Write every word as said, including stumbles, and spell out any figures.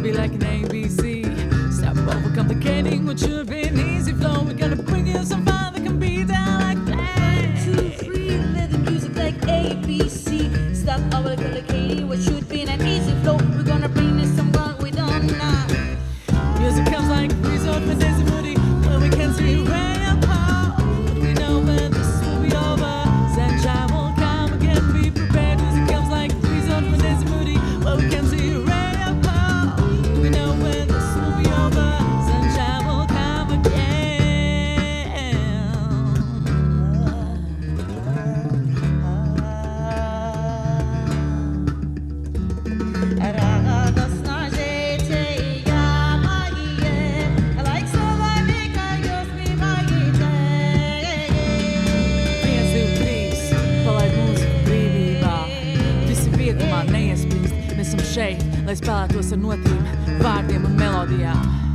be like an A B C. Stop overcomplicating what should be an easy flow. We're gonna bring you some fun that can be down like that. One, two, three, let the music like A B C. Stop overcomplicating what should be an easy flow. We're gonna bring you some fun we don't know. Music comes like a resort for Daisy Moody, where we can see way apart. But we know when this will be over. Sunshine will come again, be prepared. Music comes like a resort for Daisy Moody, where we can see way apart. But we know when this will be over. Sunshine will come again. Neiespīst, mēs esam šeit, lai spēlētos ar notīm, vārdiem un melodijām.